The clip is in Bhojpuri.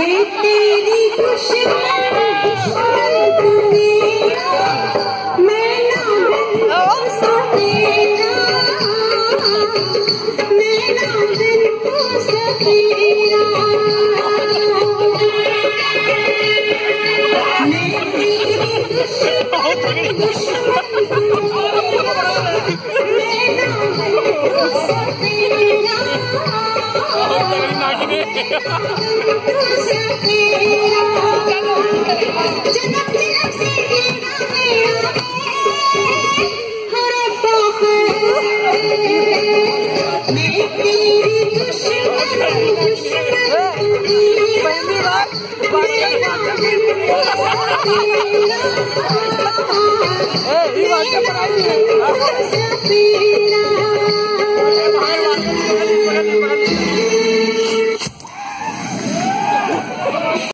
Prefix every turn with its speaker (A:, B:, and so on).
A: मैं तेरी दुश्मन तू मेरा, मैं नागिन सफेदा, मैं नागिन सफेदा, मैं तेरी दुश्मन तू मेरा, मैं नागिन सफेदा, पहली बार